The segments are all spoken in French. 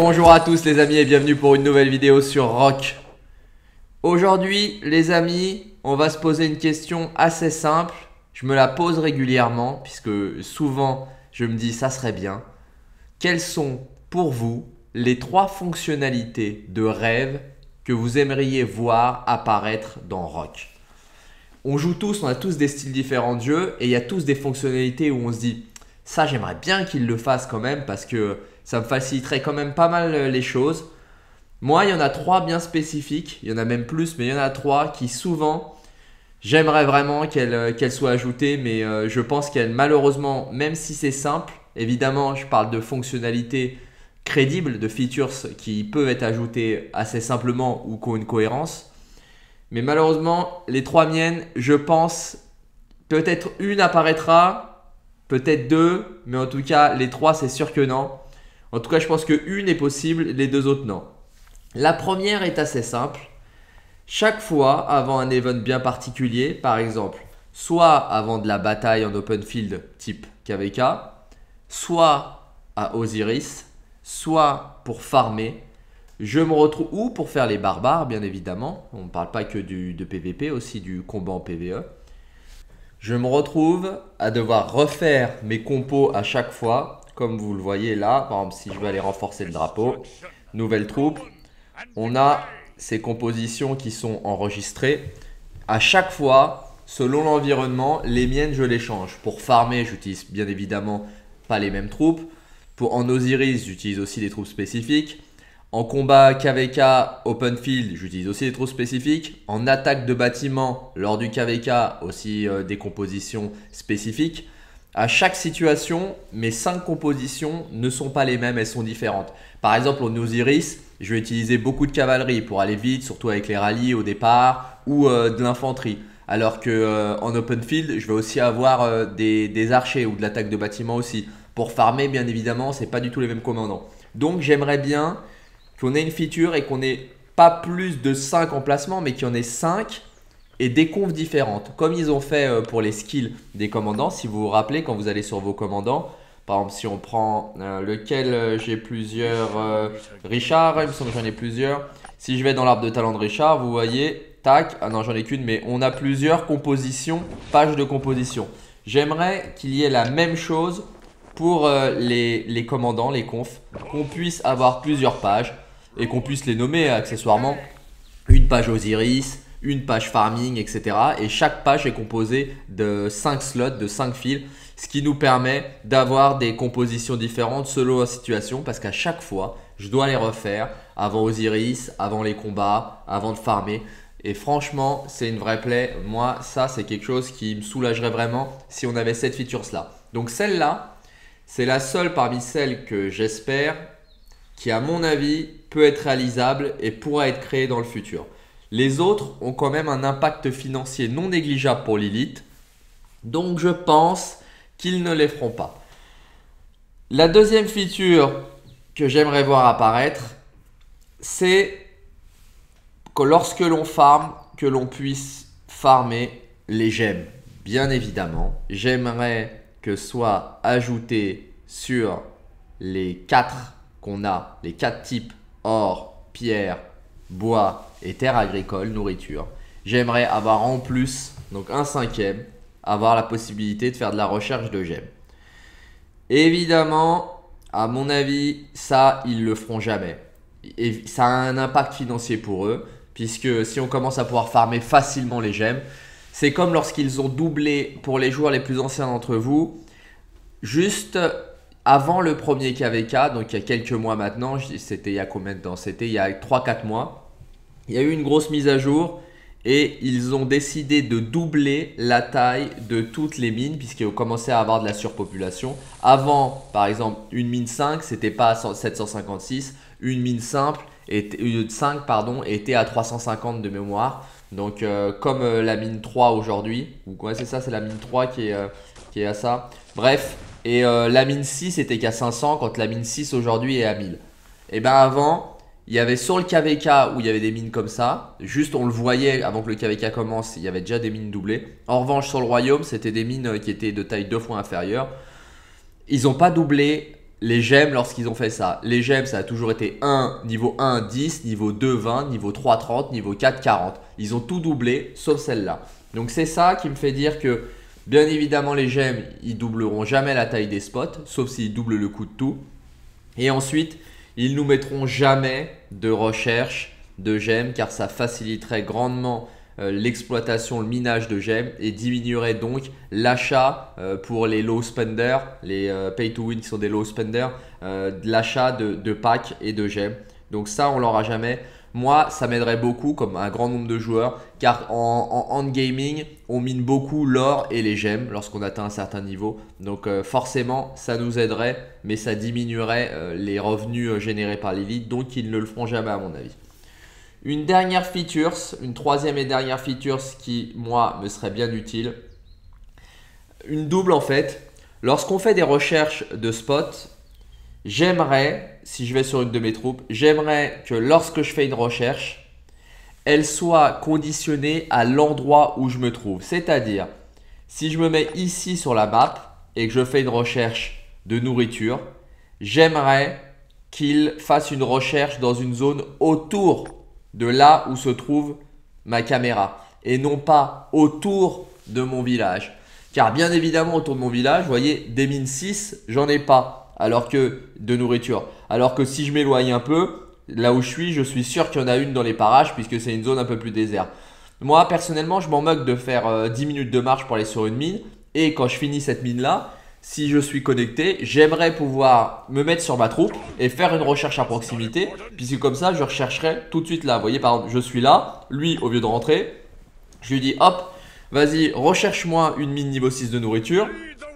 bonjour à tous les amis et bienvenue pour une nouvelle vidéo sur Rock. Aujourd'hui les amis, on va se poser une question assez simple. Je me la pose régulièrement puisque souvent je me dis ça serait bien. Quelles sont pour vous les 3 fonctionnalités de rêve que vous aimeriez voir apparaître dans Rock? On joue tous, on a tous des styles différents de jeu et il y a tous des fonctionnalités où on se dit ça j'aimerais bien qu'ils le fassent quand même parce que ça me faciliterait quand même pas mal les choses. Moi il y en a 3 bien spécifiques, il y en a même plus mais il y en a 3 qui souvent j'aimerais vraiment qu'elles soient ajoutées mais je pense qu'elles malheureusement, même si c'est simple, évidemment je parle de fonctionnalités crédibles, de features qui peuvent être ajoutées assez simplement ou qui ont une cohérence. Mais malheureusement les 3 miennes, je pense peut-être une apparaîtra. Peut-être 2, mais en tout cas, les 3, c'est sûr que non. En tout cas, je pense qu'une est possible, les 2 autres, non. La première est assez simple. Chaque fois, avant un event bien particulier, par exemple, soit avant de la bataille en open field type KVK, soit à Osiris, soit pour farmer, je me retrouve, ou pour faire les barbares, bien évidemment. On ne parle pas que de PVP, aussi du combat en PVE. Je me retrouve à devoir refaire mes compos à chaque fois, comme vous le voyez là. Par exemple, si je veux aller renforcer le drapeau, nouvelle troupe, on a ces compositions qui sont enregistrées. À chaque fois, selon l'environnement, les miennes, je les change. Pour farmer, j'utilise bien évidemment pas les mêmes troupes. En Osiris, j'utilise aussi des troupes spécifiques. En combat KVK open field, j'utilise aussi des troupes spécifiques. En attaque de bâtiment, lors du KVK, aussi des compositions spécifiques. À chaque situation, mes 5 compositions ne sont pas les mêmes, elles sont différentes. Par exemple, en Osiris, je vais utiliser beaucoup de cavalerie pour aller vite, surtout avec les rallyes au départ ou de l'infanterie. Alors qu'en open field, je vais aussi avoir des archers ou de l'attaque de bâtiment aussi. Pour farmer, bien évidemment, ce n'est pas du tout les mêmes commandants. Donc, j'aimerais bien qu'on ait une feature et qu'on ait pas plus de 5 emplacements, mais qu'il y en ait 5 et des confs différentes. Comme ils ont fait pour les skills des commandants, si vous vous rappelez, quand vous allez sur vos commandants, par exemple si on prend lequel j'ai plusieurs, Richard, il me semble que j'en ai plusieurs. Si je vais dans l'arbre de talent de Richard, vous voyez, tac, ah non j'en ai qu'une, mais on a plusieurs compositions, pages de composition. J'aimerais qu'il y ait la même chose pour les commandants, les confs, qu'on puisse avoir plusieurs pages et qu'on puisse les nommer accessoirement. Une page Osiris, une page farming, etc. Et chaque page est composée de 5 slots, de 5 fils, ce qui nous permet d'avoir des compositions différentes selon la situation parce qu'à chaque fois, je dois les refaire avant Osiris, avant les combats, avant de farmer. Et franchement, c'est une vraie plaie. Moi, ça, c'est quelque chose qui me soulagerait vraiment si on avait cette feature-là. Donc celle-là, c'est la seule parmi celles que j'espère qui, à mon avis, peut être réalisable et pourra être créée dans le futur. Les autres ont quand même un impact financier non négligeable pour Lilith. Donc, je pense qu'ils ne les feront pas. La deuxième feature que j'aimerais voir apparaître, c'est que lorsque l'on farme, que l'on puisse farmer les gemmes. Bien évidemment, j'aimerais que soit ajouté sur les 4 qu'on a, les 4 types or, pierre, bois et terre agricole, nourriture. J'aimerais avoir en plus, donc un 5e, avoir la possibilité de faire de la recherche de gemmes. Évidemment, à mon avis, ça, ils le feront jamais. Et ça a un impact financier pour eux, puisque si on commence à pouvoir farmer facilement les gemmes, c'est comme lorsqu'ils ont doublé pour les joueurs les plus anciens d'entre vous, juste avant le premier KVK, donc il y a quelques mois maintenant, c'était il y a combien de temps? C'était il y a 3-4 mois. Il y a eu une grosse mise à jour et ils ont décidé de doubler la taille de toutes les mines puisqu'ils ont commencé à avoir de la surpopulation. Avant, par exemple, une mine 5, c'était pas à 756. Une mine simple, une 5 pardon, était à 350 de mémoire. Donc comme la mine 3 aujourd'hui, ouais, c'est ça, c'est la mine 3 qui est à ça. Bref, et la mine 6 était qu'à 500 quand la mine 6 aujourd'hui est à 1000. Et bien avant, il y avait sur le KVK où il y avait des mines comme ça, juste on le voyait avant que le KVK commence, il y avait déjà des mines doublées. En revanche sur le royaume, c'était des mines qui étaient de taille 2 fois inférieure. Ils n'ont pas doublé les gemmes lorsqu'ils ont fait ça. Les gemmes, ça a toujours été niveau 1, 10, niveau 2, 20, niveau 3, 30, niveau 4, 40. Ils ont tout doublé, sauf celle-là. Donc c'est ça qui me fait dire que, bien évidemment, les gemmes, ils doubleront jamais la taille des spots, sauf s'ils doublent le coût de tout. Et ensuite, ils nous mettront jamais de recherche de gemmes, car ça faciliterait grandement l'exploitation, le minage de gemmes et diminuerait donc l'achat pour les low spenders, les pay to win qui sont des low spenders, de l'achat de packs et de gemmes. Donc ça, on l'aura jamais. Moi, ça m'aiderait beaucoup comme un grand nombre de joueurs, car en hand gaming, on mine beaucoup l'or et les gemmes lorsqu'on atteint un certain niveau. Donc forcément, ça nous aiderait, mais ça diminuerait les revenus générés par l'élite, donc ils ne le feront jamais à mon avis. Une dernière feature, une troisième et dernière feature qui, moi, me serait bien utile. Une double en fait. Lorsqu'on fait des recherches de spots, j'aimerais, si je vais sur une de mes troupes, j'aimerais que lorsque je fais une recherche, elle soit conditionnée à l'endroit où je me trouve. C'est-à-dire, si je me mets ici sur la map et que je fais une recherche de nourriture, j'aimerais qu'il fasse une recherche dans une zone autour de là où se trouve ma caméra et non pas autour de mon village. Car bien évidemment autour de mon village, vous voyez, des mines 6, j'en ai pas alors que de nourriture. Alors que si je m'éloigne un peu, là où je suis sûr qu'il y en a une dans les parages puisque c'est une zone un peu plus déserte. Moi personnellement, je m'en moque de faire 10 minutes de marche pour aller sur une mine et quand je finis cette mine là, si je suis connecté, j'aimerais pouvoir me mettre sur ma troupe et faire une recherche à proximité, puisque comme ça, je rechercherai tout de suite là. Vous voyez, par exemple, je suis là, lui, au lieu de rentrer, je lui dis hop, vas-y, recherche-moi une mine niveau 6 de nourriture,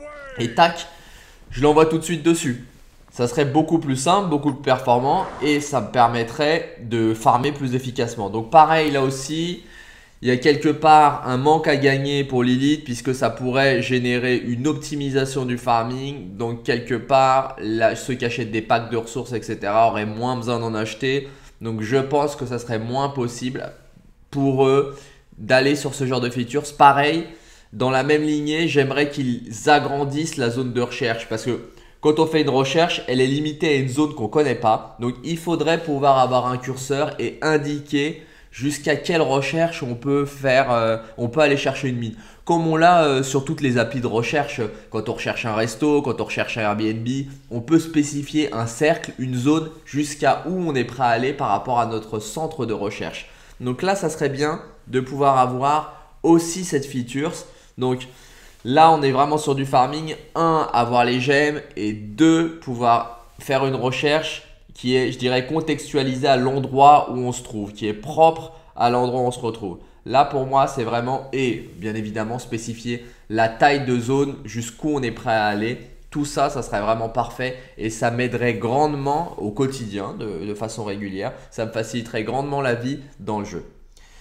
et tac, je l'envoie tout de suite dessus. Ça serait beaucoup plus simple, beaucoup plus performant, et ça me permettrait de farmer plus efficacement. Donc pareil, là aussi, il y a quelque part un manque à gagner pour l'élite puisque ça pourrait générer une optimisation du farming. Donc quelque part, là, ceux qui achètent des packs de ressources, etc. auraient moins besoin d'en acheter. Donc je pense que ça serait moins possible pour eux d'aller sur ce genre de features. Pareil, dans la même lignée, j'aimerais qu'ils agrandissent la zone de recherche parce que quand on fait une recherche, elle est limitée à une zone qu'on ne connaît pas. Donc il faudrait pouvoir avoir un curseur et indiquer jusqu'à quelle recherche on peut faire, on peut aller chercher une mine. Comme on l'a sur toutes les applis de recherche, quand on recherche un resto, quand on recherche un Airbnb, on peut spécifier un cercle, une zone jusqu'à où on est prêt à aller par rapport à notre centre de recherche. Donc là, ça serait bien de pouvoir avoir aussi cette feature. Donc là, on est vraiment sur du farming. 1, avoir les gemmes et 2, pouvoir faire une recherche qui est, je dirais, contextualisé à l'endroit où on se trouve, qui est propre à l'endroit où on se retrouve. Là, pour moi, c'est vraiment, et bien évidemment, spécifier la taille de zone, jusqu'où on est prêt à aller. Tout ça, ça serait vraiment parfait et ça m'aiderait grandement au quotidien, de façon régulière. Ça me faciliterait grandement la vie dans le jeu.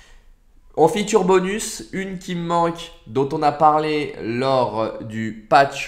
En feature bonus, une qui me manque, dont on a parlé lors du patch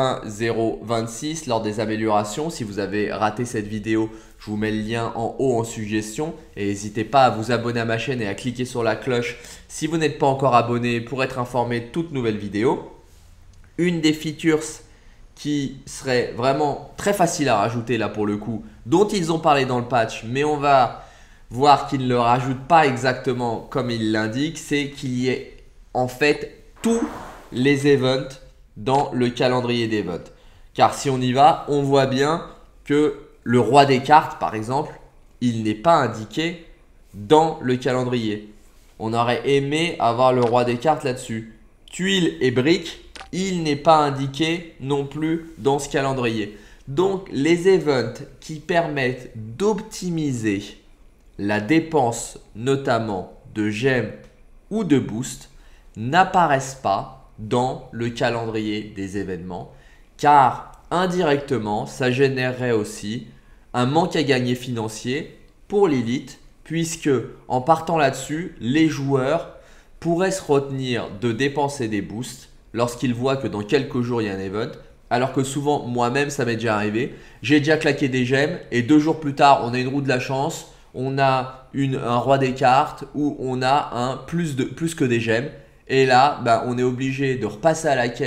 1.0.26, lors des améliorations. Si vous avez raté cette vidéo, je vous mets le lien en haut en suggestion. Et n'hésitez pas à vous abonner à ma chaîne et à cliquer sur la cloche si vous n'êtes pas encore abonné pour être informé de toutes nouvelles vidéos. Une des features qui serait vraiment très facile à rajouter là pour le coup, dont ils ont parlé dans le patch, mais on va voir qu'ils ne le rajoutent pas exactement comme ils l'indiquent, c'est qu'il y ait en fait tous les events dans le calendrier d'events. Car si on y va, on voit bien que le roi des cartes, par exemple, il n'est pas indiqué dans le calendrier. On aurait aimé avoir le roi des cartes là-dessus. Tuiles et briques, il n'est pas indiqué non plus dans ce calendrier. Donc les events qui permettent d'optimiser la dépense notamment de gemmes ou de boost n'apparaissent pas dans le calendrier des événements car indirectement ça générerait aussi un manque à gagner financier pour l'élite puisque en partant là-dessus, les joueurs pourraient se retenir de dépenser des boosts lorsqu'ils voient que dans quelques jours il y a un event. Alors que souvent, moi-même, ça m'est déjà arrivé. J'ai déjà claqué des gemmes et 2 jours plus tard, on a une roue de la chance. On a un roi des cartes ou on a un plus que des gemmes. Et là, on est obligé de repasser à la caisse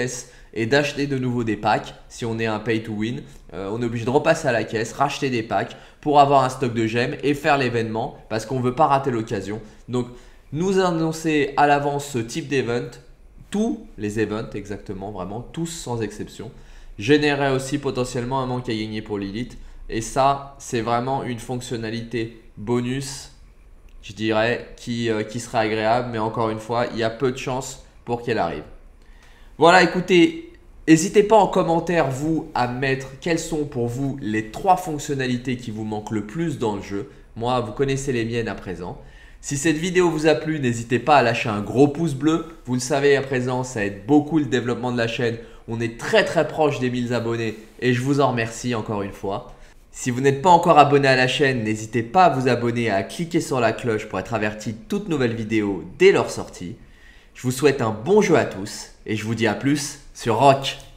et d'acheter de nouveau des packs. Si on est un pay to win, on est obligé de repasser à la caisse, racheter des packs pour avoir un stock de gemmes et faire l'événement parce qu'on ne veut pas rater l'occasion. Donc nous annoncer à l'avance ce type d'event, tous les events exactement, vraiment tous sans exception, générerait aussi potentiellement un manque à gagner pour Lilith. Et ça, c'est vraiment une fonctionnalité bonus, je dirais, qui serait agréable. Mais encore une fois, il y a peu de chances pour qu'elle arrive. Voilà, écoutez, n'hésitez pas en commentaire, vous, à mettre quelles sont pour vous les 3 fonctionnalités qui vous manquent le plus dans le jeu. Moi, vous connaissez les miennes à présent. Si cette vidéo vous a plu, n'hésitez pas à lâcher un gros pouce bleu. Vous le savez à présent, ça aide beaucoup le développement de la chaîne. On est très proche des 1000 abonnés et je vous en remercie encore une fois. Si vous n'êtes pas encore abonné à la chaîne, n'hésitez pas à vous abonner et à cliquer sur la cloche pour être averti de toutes nouvelles vidéos dès leur sortie. Je vous souhaite un bon jeu à tous et je vous dis à plus sur Rock.